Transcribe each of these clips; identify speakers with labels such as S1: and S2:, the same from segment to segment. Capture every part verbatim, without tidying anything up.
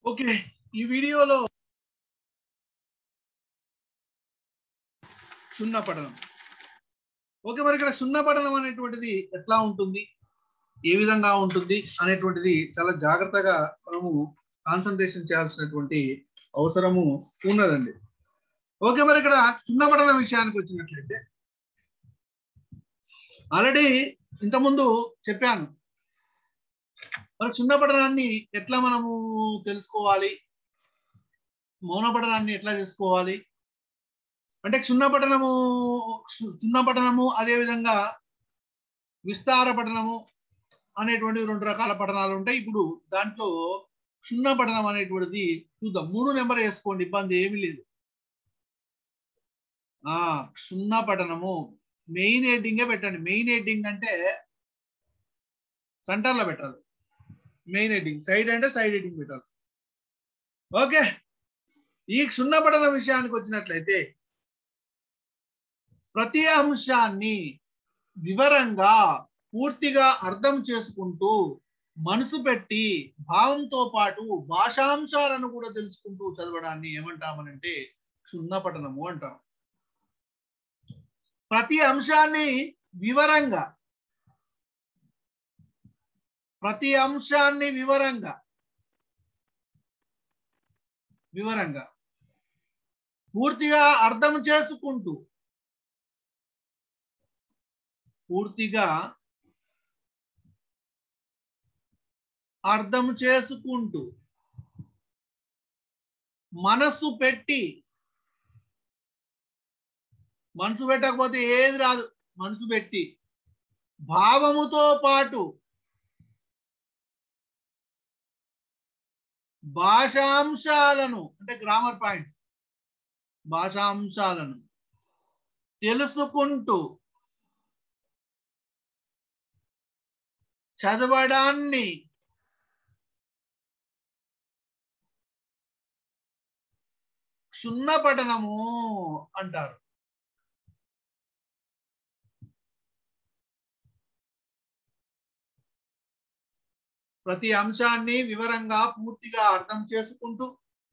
S1: Okay, ఈ వీడియోలో సున్నా పఠనం. ఓకే, మరి ఇక్కడ సున్నా పఠనం అనేటువంటిది ఎట్లా ఉంటుంది, ఏ విధంగా ఉంటుంది అనేటువంటిది చాలా జాగ్రత్తగా మనము కాన్సన్ట్రేషన్ చేయాల్సినటువంటి అవసరము ఉన్నదండి. ఓకే, మరి ఇక్కడ సున్నా పఠనం విషయానికి వచ్చినట్లయితే ఆల్రెడీ ఇంతకుముందు చెప్పాను. మరి సున్నా పఠనాన్ని ఎట్లా మనము తెలుసుకోవాలి, మౌన పఠనాన్ని ఎట్లా చేసుకోవాలి అంటే క్షుణ్ణ పఠనము క్షుణ్ణ పఠనము అదే విధంగా విస్తార పఠనము అనేటువంటి రెండు రకాల పఠనాలు ఉంటాయి. ఇప్పుడు దాంట్లో క్షుణ్ణ పఠనం అనేటువంటిది చూద్దాం. మూడు నెంబర్ వేసుకోండి, ఇబ్బంది ఏమీ లేదు. ఆ క్షుణ్ణ పఠనము మెయిన్ హెడ్డింగే పెట్టండి. మెయిన్ హెడ్డింగ్ అంటే సెంటర్ లో పెట్టాలి. మెయిన్ హెడ్డింగ్, సైడ్ అంటే సైడ్ హెడ్డింగ్ పెట్టాలి. ఓకే, ఈ క్షుణ్ణ పఠన విషయానికి వచ్చినట్లయితే ప్రతి అంశాన్ని వివరంగా పూర్తిగా అర్థం చేసుకుంటూ మనసు పెట్టి భావంతో పాటు భాషాంశాలను కూడా తెలుసుకుంటూ చదవడాన్ని ఏమంటామనంటే క్షుణ్ణ పఠనము అంటాం. ప్రతి అంశాన్ని వివరంగా ప్రతి అంశాన్ని వివరంగా వివరంగా పూర్తిగా అర్థం చేసుకుంటూ పూర్తిగా అర్థం చేసుకుంటూ మనసు పెట్టి, మనసు పెట్టకపోతే ఏది రాదు, మనసు పెట్టి భావముతో పాటు భాషాంశాలను అంటే గ్రామర్ పాయింట్స్ భాషాంశాలను తెలుసుకుంటూ చదవడాన్ని క్షుణ్ణ పఠనము అంటారు. ప్రతి అంశాన్ని వివరంగా పూర్తిగా అర్థం చేసుకుంటూ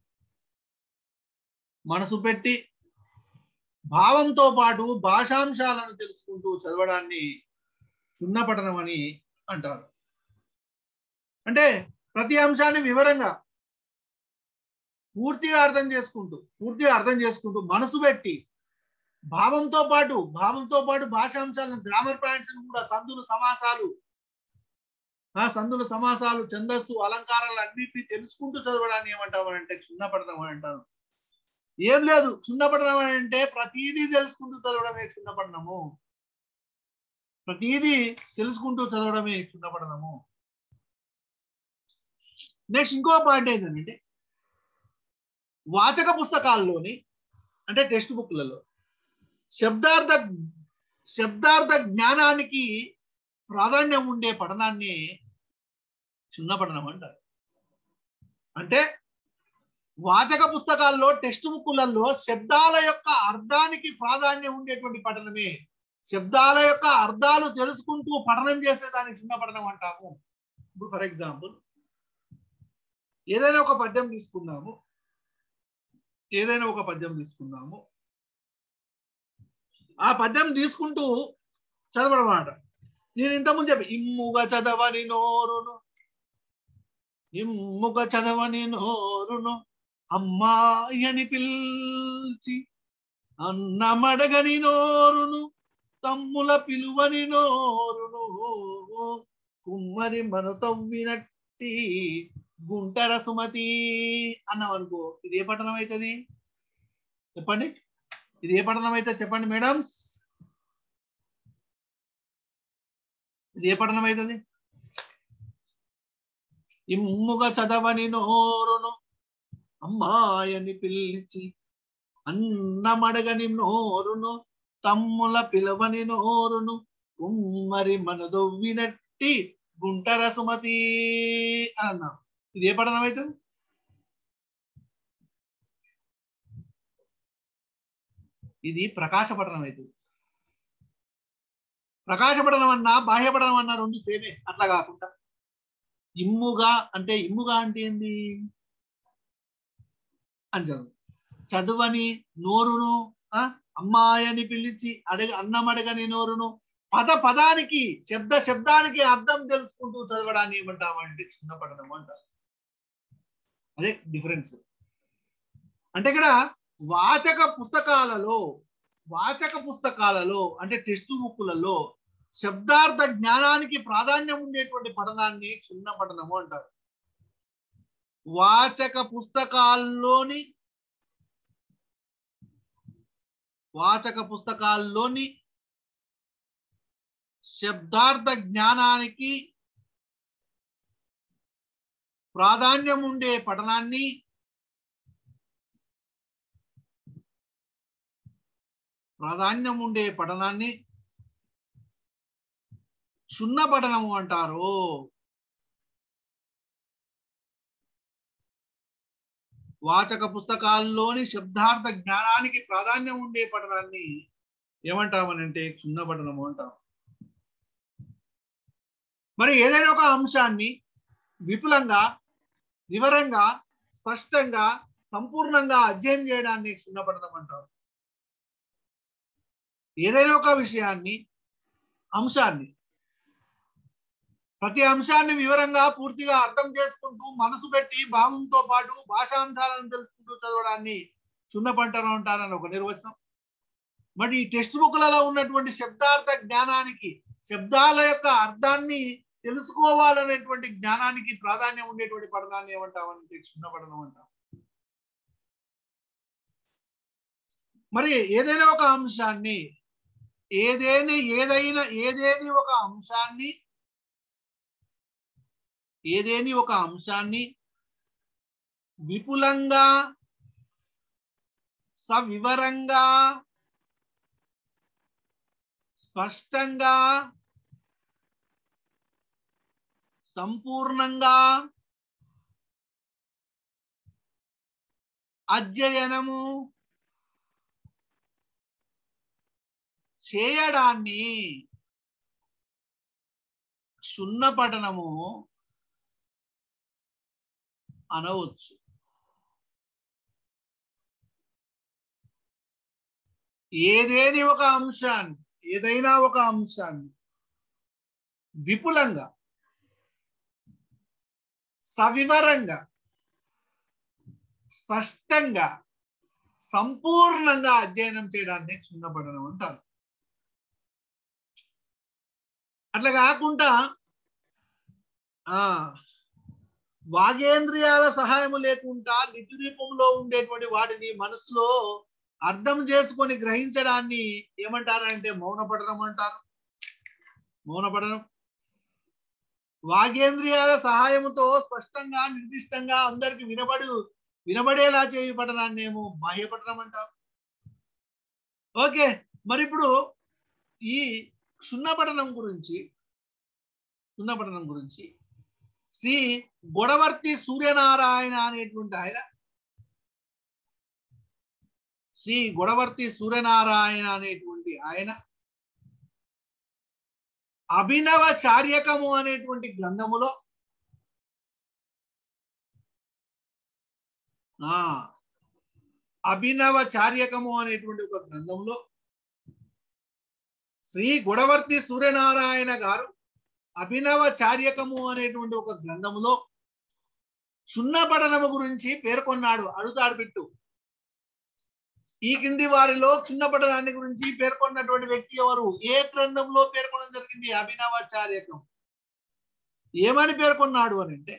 S1: మనసు పెట్టి భావంతో పాటు భాషాంశాలను తెలుసుకుంటూ చదవడాన్ని క్షుణ్ణ పఠనం అని అంటారు. అంటే ప్రతి అంశాన్ని వివరంగా పూర్తిగా అర్థం చేసుకుంటూ పూర్తిగా అర్థం చేసుకుంటూ మనసు పెట్టి భావంతో పాటు భావంతో పాటు భాషాంశాలను గ్రామర్ పాయింట్స్ కూడా సందులు సమాసాలు ఆ సందులు సమాసాలు ఛందస్సు అలంకారాలు అన్నిటినీ తెలుసుకుంటూ చదవడాన్ని ఏమంటామనంటే క్షుణ్ణ పఠనం అని అంటారు. ఏం లేదు, క్షుణ్ణ పఠనం అంటే ప్రతిదీ తెలుసుకుంటూ చదవడమే క్షుణ్ణ పఠనము. ప్రతిదీ తెలుసుకుంటూ చదవడమే క్షుణ్ణ పఠనము. నెక్స్ట్ ఇంకో పాయింట్ ఏంటంటే వాచక పుస్తకాల్లోని అంటే టెక్స్ట్ బుక్లలో శబ్దార్థ శబ్దార్థ జ్ఞానానికి ప్రాధాన్యం ఉండే పఠనాన్ని క్షుణ్ణ పఠనం అంటారు. అంటే వాచక పుస్తకాల్లో టెక్స్ట్ బుక్లలో శబ్దాల యొక్క అర్థానికి ప్రాధాన్యం ఉండేటువంటి పఠనమే, శబ్దాల యొక్క అర్థాలు తెలుసుకుంటూ పఠనం చేసేదాన్ని క్షుణ్ణ పఠనం అంటాము. ఇప్పుడు ఫర్ ఎగ్జాంపుల్ ఏదైనా ఒక పద్యం తీసుకున్నాము ఏదైనా ఒక పద్యం తీసుకున్నాము ఆ పద్యం తీసుకుంటూ చదవడం అన్నమాట. నేను ఇంతకుముందు చెప్పి ఇమ్ముగా చదవని నోరును ఇమ్ముగా చదవని నోరును అమ్మాయని పిలిచి అన్నమడగని నోరును తమ్ముల పిలువని నోరును కుమ్మరి మను తవ్వినట్టి గుంటర సుమతి అన్నాం అనుకో, ఇది ఏ పఠనం అవుతుంది చెప్పండి? ఇది ఏ పఠనం అయితే చెప్పండి మేడమ్స్? ఇది ఏ పఠనం అవుతుంది? ఇమ్ముగా చదవని నోరును అమ్మాయని పిలిచి అన్నమడగని నోరును తమ్ముల పిలవని నోరును కుమ్మరి మనదొవ్వినట్టి గుంటర సుమతి అని అన్నాం. ఇది ఏ పఠనం అవుతుంది? ఇది ప్రకాశ పఠనం అవుతుంది. ప్రకాశ పఠనం అన్నా బాహ్య పఠనం అన్నా రెండు సేమే. అట్లా కాకుండా ఇమ్ముగా అంటే ఇమ్ముగా అంటే ఏంది? అని చదువు. చదువని నోరును అమ్మాయని పిలిచి అడగ అన్నం అడగని నోరును పద పదానికి శబ్ద శబ్దానికి అర్థం తెలుసుకుంటూ చదవడాన్ని ఏమంటామంటే చిన్నపడడం అంటారు. అదే డిఫరెన్స్. అంటే ఇక్కడ వాచక పుస్తకాలలో వాచక పుస్తకాలలో అంటే టెక్స్ట్ బుక్కులలో శబ్దార్థ జ్ఞానానికి ప్రాధాన్యం ఉండేటువంటి పఠనాన్ని చిన్న పఠనము అంటారు. వాచక పుస్తకాల్లోని వాచక పుస్తకాల్లోని శబ్దార్థ జ్ఞానానికి ప్రాధాన్యం ఉండే పఠనాన్ని ప్రాధాన్యం ఉండే పఠనాన్ని క్షుణ్ణ పఠనము అంటారు. వాచక పుస్తకాల్లోని శబ్దార్థ జ్ఞానానికి ప్రాధాన్యం ఉండే పఠనాన్ని ఏమంటామనంటే క్షుణ్ణ పఠనము అంటాం. మరి ఏదైనా ఒక అంశాన్ని విపులంగా వివరంగా స్పష్టంగా సంపూర్ణంగా అధ్యయనం చేయడాన్ని క్షుణ్ణ పఠనం అంటారు. ఏదైనా ఒక విషయాన్ని అంశాన్ని ప్రతి అంశాన్ని వివరంగా పూర్తిగా అర్థం చేసుకుంటూ మనసు పెట్టి భావంతో పాటు భాషాంశాలను తెలుసుకుంటూ చదవడాన్ని క్షుణ్ణ పఠనం అంటారని ఒక నిర్వచనం. మరి ఈ టెక్స్ట్ బుక్లలో ఉన్నటువంటి శబ్దార్థ జ్ఞానానికి శబ్దాల యొక్క అర్థాన్ని తెలుసుకోవాలనేటువంటి జ్ఞానానికి ప్రాధాన్యం ఉండేటువంటి పఠనాన్ని ఏమంటామని క్షుణ్ణ పఠనం అంటాం. మరి ఏదైనా ఒక అంశాన్ని ఏదేని ఏదైనా ఏదేని ఒక అంశాన్ని ఏదేని ఒక అంశాన్ని విపులంగా సవివరంగా స్పష్టంగా సంపూర్ణంగా అధ్యయనము చేయడాన్ని క్షుణ్ణ పఠనము అనవచ్చు. ఏదేని ఒక అంశాన్ని ఏదైనా ఒక అంశాన్ని విపులంగా సవివరంగా స్పష్టంగా సంపూర్ణంగా అధ్యయనం చేయడాన్ని క్షుణ్ణ పఠనం అంటారు. అట్లా కాకుండా ఆ వాగేంద్రియాల సహాయము లేకుండా లిపి రూపంలో ఉండేటువంటి వాటిని మనసులో అర్థం చేసుకొని గ్రహించడాన్ని ఏమంటారంటే మౌన పఠనం అంటారు. మౌన పఠనం వాగేంద్రియాల సహాయముతో స్పష్టంగా నిర్దిష్టంగా అందరికి వినబడు వినబడేలా చేయు పఠనాన్ని ఏమో బాహ్య పఠనం అంటారు. ఓకే, మరి ఇప్పుడు ఈ క్షుణ్ణ పఠనం గురించి క్షుణ్ణ పఠనం గురించి శ్రీ గొడవర్తి సూర్యనారాయణ అనేటువంటి ఆయన శ్రీ గొడవర్తి సూర్యనారాయణ అనేటువంటి ఆయన అభినవ చార్యకము అనేటువంటి గ్రంథములో ఆ అభినవ చార్యకము అనేటువంటి ఒక గ్రంథంలో శ్రీ గొడవర్తి సూర్యనారాయణ గారు అభినవ చార్యకము అనేటువంటి ఒక గ్రంథములో క్షుణ్ణ పఠనము గురించి పేర్కొన్నాడు. అడుగుతాడు బిట్టు, ఈ కింది వారిలో క్షుణ్ణ పఠనాన్ని గురించి పేర్కొన్నటువంటి వ్యక్తి ఎవరు? ఏ గ్రంథంలో పేర్కొనడం జరిగింది? అభినవ చార్యకం. ఏమని పేర్కొన్నాడు అని అంటే,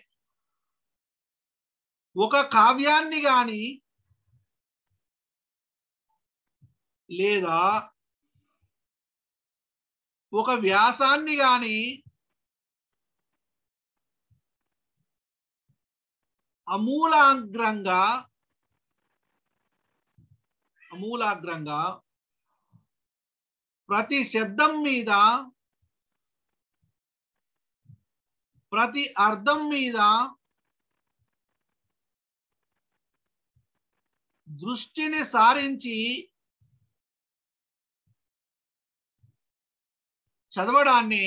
S1: ఒక కావ్యాన్ని గాని లేదా ఒక వ్యాసాన్ని గాని అమూలాగ్రంగా అమూలాగ్రంగా ప్రతి శబ్దం మీద ప్రతి అర్థం మీద దృష్టిని సారించి చదవడాన్ని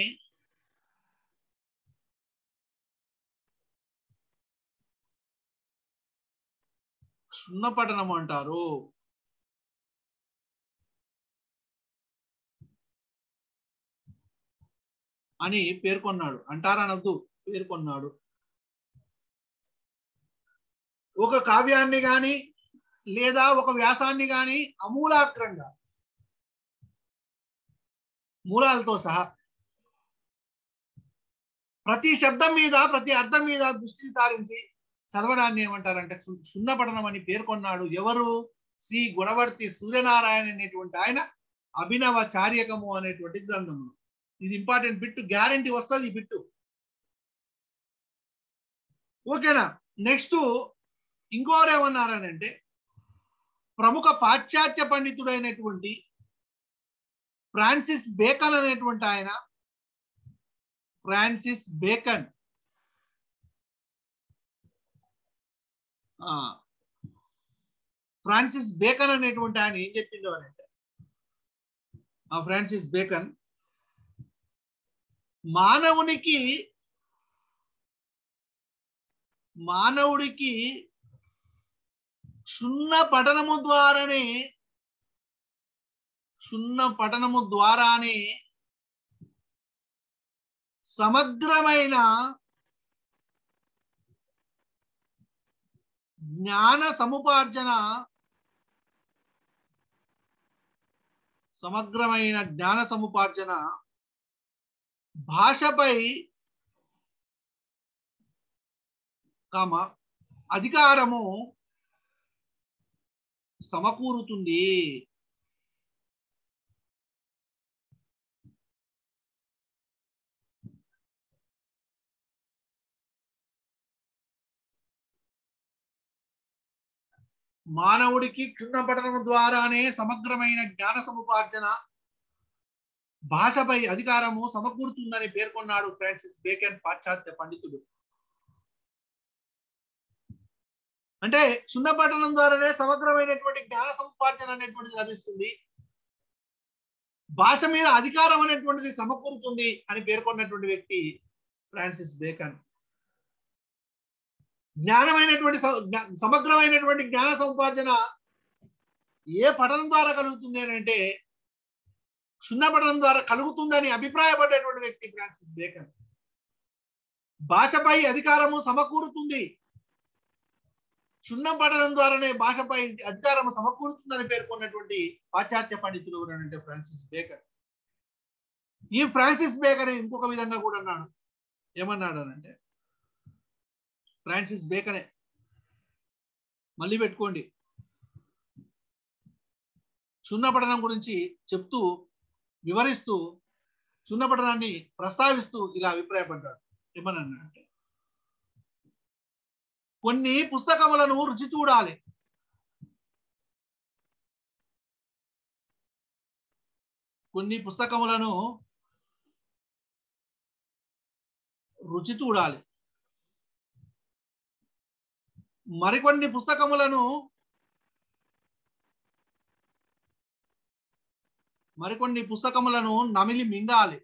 S1: సున్నపఠనం అంటారు. అని పేర్కొన్నాడు. అంటారనద్దు, పేర్కొన్నాడు. ఒక కావ్యాన్ని గాని లేదా ఒక వ్యాసాన్ని గాని అమూలాగ్రంగా మూలాలతో సహా ప్రతి శబ్దం మీద ప్రతి అర్థం మీద దృష్టిని సారించి చదవడాన్ని ఏమంటారంటే సున్నపఠనం అని పేర్కొన్నాడు. ఎవరు? శ్రీ గుణవర్తి సూర్యనారాయణ అనేటువంటి ఆయన అభినవ చార్యకము అనేటువంటి గ్రంథము. ఇది ఇంపార్టెంట్ బిట్, గ్యారంటీ వస్తుంది ఈ బిట్టు. ఓకేనా? నెక్స్ట్ ఇంకోరు ఏమన్నారనంటే ప్రముఖ పాశ్చాత్య పండితుడైనటువంటి ఫ్రాన్సిస్ బేకన్ అనేటువంటి ఆయన ఫ్రాన్సిస్ బేకన్ ఫ్రాన్సిస్ బేకన్ అనేటువంటి ఆయన ఏం చెప్పిందో అని అంటే ఆ ఫ్రాన్సిస్ బేకన్ మానవునికి మానవుడికి క్షుణ్ణ పఠనము ద్వారానే క్షుణ్ణ పఠనము ద్వారానే సమగ్రమైన జ్ఞాన సముపార్జన సమగ్రమైన జ్ఞాన సముపార్జన భాషపై కామ అధికారము సమకూరుతుంది. మానవుడికి క్షుణ్ణ పఠనం ద్వారానే సమగ్రమైన జ్ఞాన సముపార్జన భాషపై అధికారము సమకూరుతుందని పేర్కొన్నాడు ఫ్రాన్సిస్ బేకన్ పాశ్చాత్య పండితుడు. అంటే క్షుణ్ణ పఠనం ద్వారానే సమగ్రమైనటువంటి జ్ఞాన సముపార్జన అనేటువంటిది లభిస్తుంది, భాష మీద అధికారం అనేటువంటిది సమకూరుతుంది అని పేర్కొన్నటువంటి వ్యక్తి ఫ్రాన్సిస్ బేకన్. జ్ఞానమైనటువంటి సమగ్రమైనటువంటి జ్ఞాన సముపార్జన ఏ పఠనం ద్వారా కలుగుతుంది అని అంటే క్షుణ్ణ పఠనం ద్వారా కలుగుతుందని అభిప్రాయపడేటువంటి వ్యక్తి ఫ్రాన్సిస్ బేకన్. భాషపై అధికారము సమకూరుతుంది, క్షుణ్ణ పఠనం ద్వారానే భాషపై అధికారము సమకూరుతుందని పేర్కొన్నటువంటి పాశ్చాత్య పండితుడు అంటే ఫ్రాన్సిస్ బేకన్. ఈ ఫ్రాన్సిస్ బేకన్ ఇంకొక విధంగా కూడా అన్నాడు. ఏమన్నాడు అనంటే ఫ్రాన్సిస్ బేకనే, మళ్ళీ పెట్టుకోండి, క్షుణ్ణ పఠనం గురించి చెప్తూ వివరిస్తూ క్షుణ్ణ పఠనాన్ని ప్రస్తావిస్తూ ఇలా అభిప్రాయపడ్డాడు. ఏమన్నాడంటే కొన్ని పుస్తకములను రుచి చూడాలి, కొన్ని పుస్తకములను రుచి చూడాలి, మరికొన్ని పుస్తకములను మరికొన్ని పుస్తకములను నమిలి మింగాలి,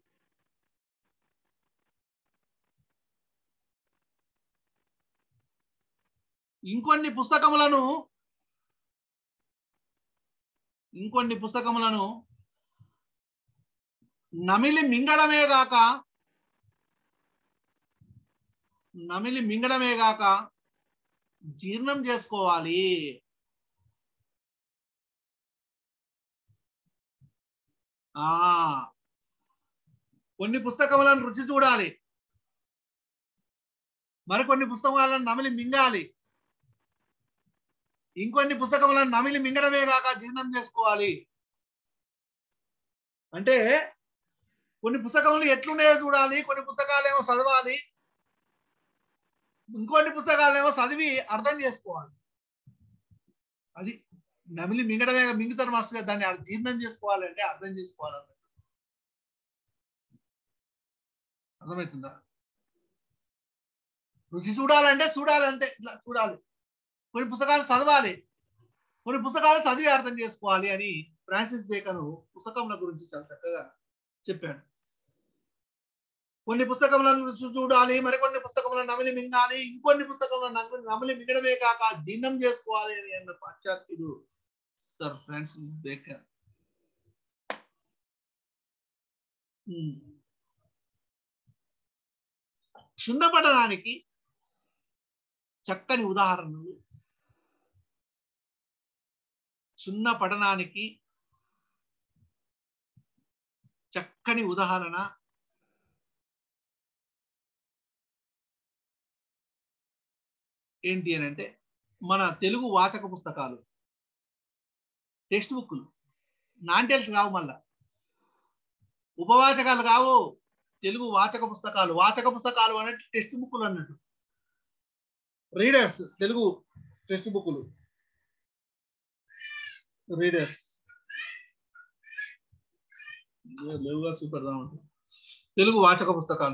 S1: ఇంకొన్ని పుస్తకములను ఇంకొన్ని పుస్తకములను నమిలి మింగడమే గాక నమిలి మింగడమే గాక జీర్ణం చేసుకోవాలి. ఆ కొన్ని పుస్తకములను రుచి చూడాలి, మరికొన్ని పుస్తకాలను నమిలి మింగాలి, ఇంకొన్ని పుస్తకములను నమిలి మింగడమే కాక జీర్ణం చేసుకోవాలి. అంటే కొన్ని పుస్తకములు ఎట్లున్నాయో చూడాలి, కొన్ని పుస్తకాలేమో చదవాలి, ఇంకొన్ని పుస్తకాలేమో చదివి అర్థం చేసుకోవాలి. అది నమిలి మింగడమే మింగుతారు మాస్టర్, దాన్ని జీర్ణం చేసుకోవాలంటే అర్థం చేసుకోవాలంటే. అర్థమవుతుందా? రుచి చూడాలంటే చూడాలి, అంతే, ఇట్లా చూడాలి. కొన్ని పుస్తకాలు చదవాలి, కొన్ని పుస్తకాలు చదివి అర్థం చేసుకోవాలి అని ఫ్రాన్సిస్ బేకన్ పుస్తకముల గురించి చాలా చక్కగా చెప్పాడు. కొన్ని పుస్తకములను రుచి చూడాలి, మరికొన్ని పుస్తకములను నమిలి మింగాలి, ఇంకొన్ని పుస్తకములను నమిలి నమిలి మింగడమే కాక జీర్ణం చేసుకోవాలి అని అన్న పాశ్చాత్యుడు సర్ ఫ్రాన్సిస్ బేకర్. క్షుణ్ణ పఠనానికి చక్కని ఉదాహరణలు, క్షుణ్ణ పఠనానికి చక్కని ఉదాహరణ ఏంటి అని అంటే మన తెలుగు వాచక పుస్తకాలు, టెక్స్ట్ బుక్లు, నాంటెల్స్ కావు, మళ్ళా ఉపవాచకాలు కావు, తెలుగు వాచక పుస్తకాలు. వాచక పుస్తకాలు అన్నట్టు టెక్స్ట్ బుక్లు అన్నట్టు, రీడర్స్, తెలుగు టెక్స్ట్ బుక్లు, రీడర్స్ లేవుగా, సూపర్ గా ఉంటుంది. తెలుగు వాచక పుస్తకాలు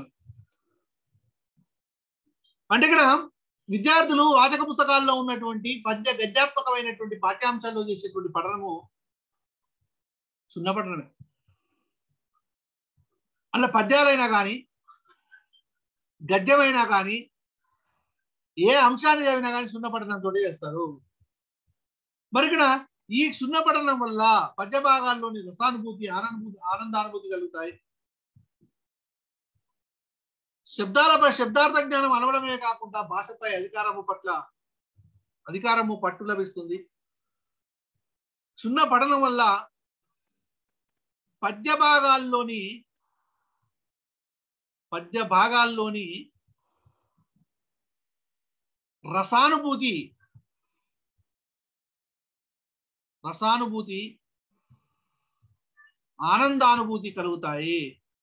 S1: అంటే ఇక్కడ విద్యార్థులు వాచక పుస్తకాల్లో ఉన్నటువంటి పద్య గద్యాత్మకమైనటువంటి పాఠ్యాంశాల్లో చేసేటువంటి పఠనము సున్న పఠనమే. అలా పద్యాలైనా కానీ గద్యమైనా కానీ ఏ అంశాన్ని చదివినా కానీ సున్న పఠనంతో చేస్తారు. మరి ఇక్కడ ఈ సున్న పఠనం వల్ల పద్య భాగాల్లోని రసానుభూతి, ఆనందభూతి ఆనందానుభూతి కలుగుతాయి. శబ్దాలపై శబ్దార్థ జ్ఞానం అలవడమే కాకుండా భాషపై అధికారము పట్ల అధికారము పట్టు లభిస్తుంది. సున్న పఠనం వల్ల పద్య భాగాల్లోని పద్య భాగాల్లోని రసానుభూతి రసానుభూతి ఆనందానుభూతి కలుగుతాయి.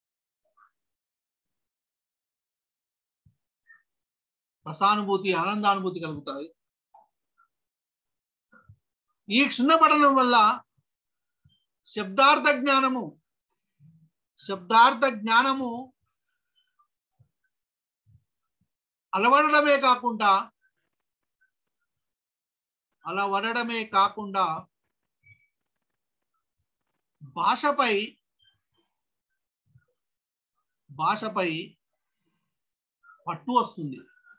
S1: రసానుభూతి ఆనందానుభూతి కలుగుతాయి. ఈ క్షుణ్ణ పఠనం వల్ల శబ్దార్థ జ్ఞానము శబ్దార్థ జ్ఞానము అలవడమే కాకుండా అలవడమే కాకుండా భాషపై భాషపై పట్టు వస్తుంది.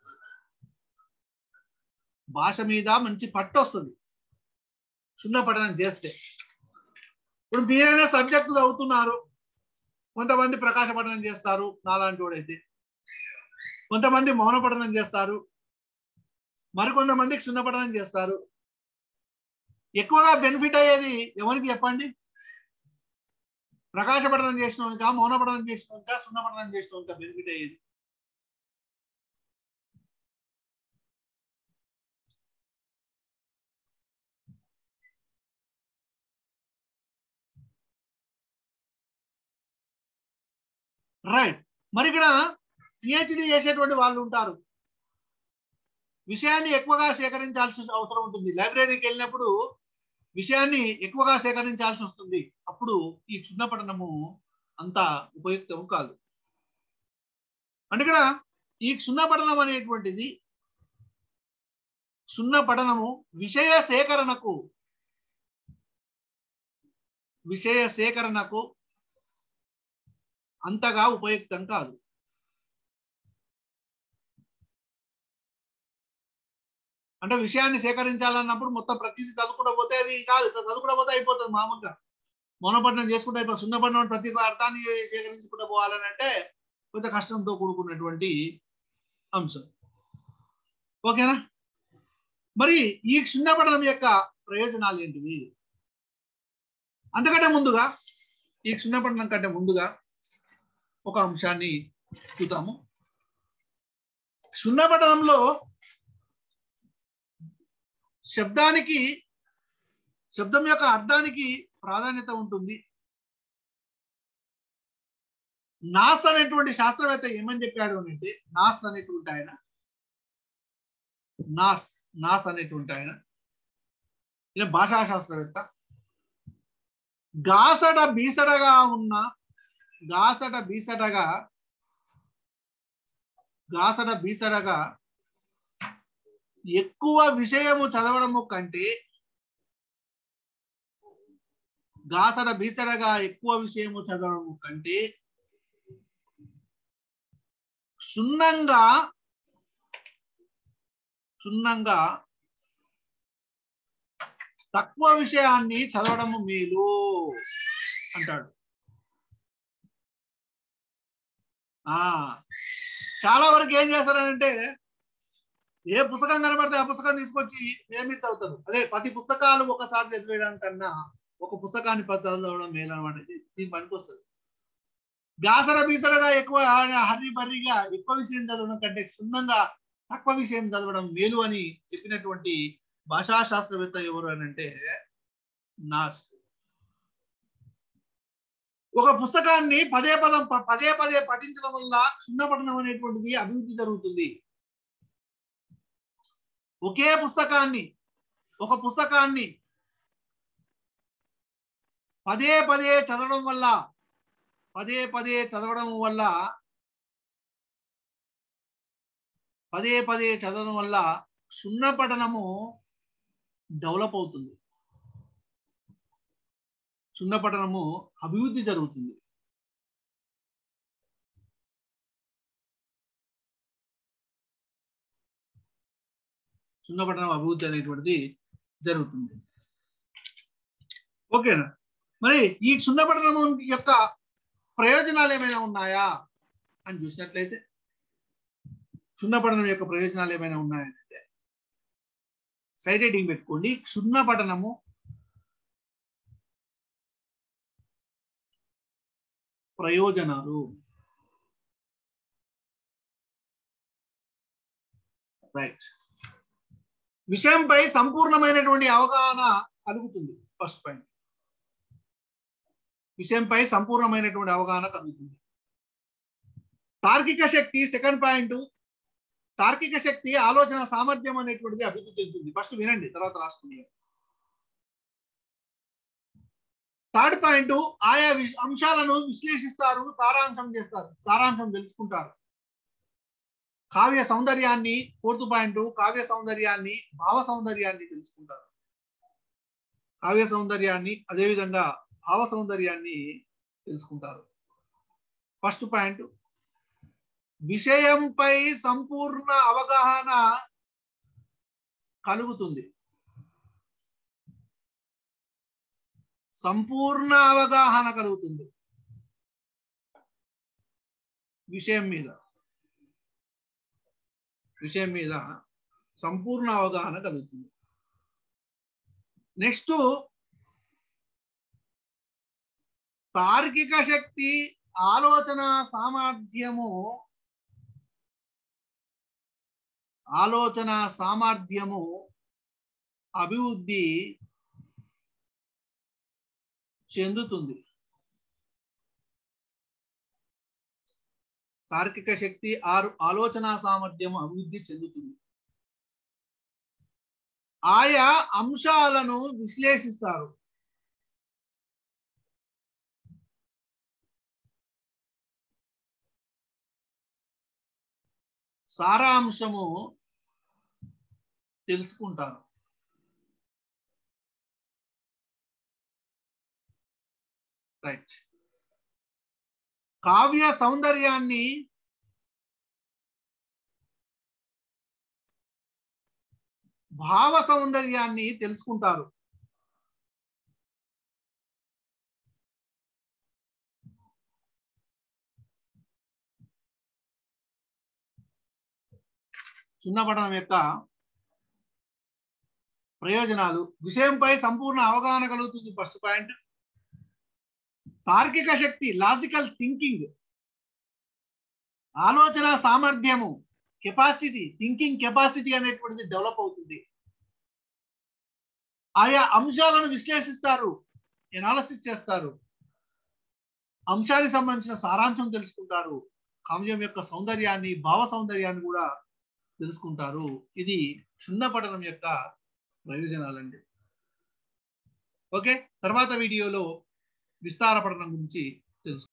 S1: భాష మీద మంచి పట్టు వస్తుంది క్షుణ్ణ పఠనం చేస్తే. ఇప్పుడు మీరైనా సబ్జెక్టు చదువుతున్నారు, కొంతమంది ప్రకాశ పఠనం చేస్తారు నాలాంటి వాడైతే, కొంతమంది మౌన పఠనం చేస్తారు, మరికొంతమంది క్షుణ్ణ పఠనం చేస్తారు. ఎక్కువగా బెనిఫిట్ అయ్యేది ఎవరికి చెప్పండి? ప్రకాశ పఠనం చేసినోనికా, మౌన పఠనం చేసినోనికా, క్షుణ్ణ పఠనం చేసినోనికా బెనిఫిట్ అయ్యేది? రైట్. మరి ఇక్కడ పిహెచ్డి చేసేటువంటి వాళ్ళు ఉంటారు, విషయాన్ని ఎక్కువగా సేకరించాల్సిన అవసరం ఉంటుంది. లైబ్రరీకి వెళ్ళినప్పుడు విషయాన్ని ఎక్కువగా సేకరించాల్సి వస్తుంది. అప్పుడు ఈ క్షుణ్ణ పఠనము అంత ఉపయుక్తం కాదు. అంటే ఇక్కడ ఈ క్షుణ్ణ పఠనం అనేటువంటిది క్షుణ్ణ పఠనము విషయ సేకరణకు విషయ సేకరణకు అంతగా ఉపయుక్తం కాదు. అంటే విషయాన్ని సేకరించాలన్నప్పుడు మొత్తం ప్రతిదీ చదువుకుంటూ పోతే అది కాదు, ఇట్లా చదువుకుంటూ పోతే అయిపోతుంది. మామూలుగా మౌనపఠనం చేసుకుంటే అయిపోతుంది. సున్న పఠనం ప్రతి అర్థాన్ని సేకరించుకుంటూ పోవాలని అంటే కొంత కష్టంతో కూడుకున్నటువంటి అంశం. ఓకేనా? మరి ఈ క్షుణ్ణ పఠనం యొక్క ప్రయోజనాలు ఏంటివి? అంతకంటే ముందుగా ఈ క్షుణ్ణ పఠనం కంటే ముందుగా ఒక అంశాన్ని చూద్దాము. క్షుణ్ణ పఠనంలో శబ్దానికి శబ్దం యొక్క అర్థానికి ప్రాధాన్యత ఉంటుంది. నాస్ అనేటువంటి శాస్త్రవేత్త ఏమని చెప్పాడు అంటే, నాస్ అనేటువంటి ఆయన నాస్ నాస్ అనేటువంటి ఆయన ఈయన భాషా శాస్త్రవేత్త. గాసడ బీసడగా ఉన్న గాసడ బీసడగా గాసడ బీసడగా ఎక్కువ విషయము చదవడము కంటే గాసడ బీసడగా ఎక్కువ విషయము చదవడము కంటే క్షుణ్ణంగా క్షుణ్ణంగా తక్కువ విషయాన్ని చదవడము మేలు అంటాడు. ఆ చాలా వరకు ఏం చేస్తారంటే ఏ పుస్తకం కనబడితే ఆ పుస్తకం తీసుకొచ్చి నియమిత అవుతారు. అదే పది పుస్తకాలు ఒకసారి చదివేయడం కన్నా ఒక పుస్తకాన్ని పది చదవడం మేలు అనమాట. దీని పనికి వస్తుంది. గాసర బీసరగా ఎక్కువ హర్రి బర్రిగా ఎక్కువ విషయం చదవడం కంటే క్షుణ్ణంగా తక్కువ విషయం చదవడం మేలు అని చెప్పినటువంటి భాషా శాస్త్రవేత్త ఎవరు అని అంటే నాస్. ఒక పుస్తకాన్ని పదే పదం పదే పదే పఠించడం వల్ల క్షుణ్ణపఠనం అనేటువంటిది అభివృద్ధి జరుగుతుంది. ఒకే పుస్తకాన్ని ఒక పుస్తకాన్ని పదే పదే చదవడం వల్ల పదే పదే చదవడం వల్ల పదే పదే చదవడం వల్ల క్షుణ్ణపఠనము డెవలప్ అవుతుంది. క్షుణ్ణపఠనము అభివృద్ధి జరుగుతుంది. క్షుణ్ణపఠనం అభివృద్ధి అనేటువంటిది జరుగుతుంది. ఓకేనా? మరి ఈ క్షుణ్ణపఠనము యొక్క ప్రయోజనాలు ఏమైనా ఉన్నాయా అని చూసినట్లయితే క్షుణ్ణపఠనం యొక్క ప్రయోజనాలు ఏమైనా ఉన్నాయంటే సైడ్ హెడ్డింగ్ పెట్టుకోండి. క్షుణ్ణపఠనము ప్రయోజనాలు. రైట్. విషయంపై సంపూర్ణమైనటువంటి అవగాహన కలుగుతుంది. First point. విషయంపై సంపూర్ణమైనటువంటి అవగాహన కలుగుతుంది. తార్కిక శక్తి సెకండ్ పాయింట్. తార్కిక శక్తి ఆలోచన సామర్థ్యం అనేటువంటిది అభివృద్ధి చెందుతుంది. ఫస్ట్ వినండి, తర్వాత రాసుకుని. థర్డ్ పాయింట్, ఆయా అంశాలను విశ్లేషిస్తారు, సారాంశం చేస్తారు, సారాంశం తెలుసుకుంటారు. కావ్య సౌందర్యాన్ని, ఫోర్త్ పాయింట్, కావ్య సౌందర్యాన్ని, భావ సౌందర్యాన్ని తెలుసుకుంటారు. కావ్య సౌందర్యాన్ని అదేవిధంగా భావ సౌందర్యాన్ని తెలుసుకుంటారు. ఫస్ట్ పాయింట్, విషయంపై సంపూర్ణ అవగాహన కలుగుతుంది. సంపూర్ణ అవగాహన కలుగుతుంది విషయం మీద. విషయం మీద సంపూర్ణ అవగాహన కలుగుతుంది. నెక్స్ట్, తార్కిక శక్తి ఆలోచన సామర్థ్యము ఆలోచన సామర్థ్యము అభివృద్ధి చెందుతుంది. తార్కిక శక్తి ఆరు ఆలోచన సామర్థ్యము అభివృద్ధి చెందుతుంది. ఆయా అంశాలను విశ్లేషిస్తారు. సారాంశము తెలుసుకుంటారు. రైట్. కావ్య సౌందర్యాన్ని భావ సౌందర్యాన్ని తెలుసుకుంటారు. క్షుణ్ణపఠనం యొక్క ప్రయోజనాలు. విషయంపై సంపూర్ణ అవగాహన కలుగుతుంది. First point. తార్కిక శక్తి, లాజికల్ థింకింగ్, ఆలోచన సామర్థ్యము, కెపాసిటీ, థింకింగ్ కెపాసిటీ అనేటువంటిది డెవలప్ అవుతుంది. ఆయా అంశాలను విశ్లేషిస్తారు, ఎనాలిసిస్ చేస్తారు, అంశానికి సంబంధించిన సారాంశం తెలుసుకుంటారు, కావ్యం యొక్క సౌందర్యాన్ని, భావ సౌందర్యాన్ని కూడా తెలుసుకుంటారు. ఇది క్షుణ్ణపఠనం యొక్క ప్రయోజనాలండి. ఓకే, తర్వాత వీడియోలో విస్తార పఠనం గురించి తెలుసు.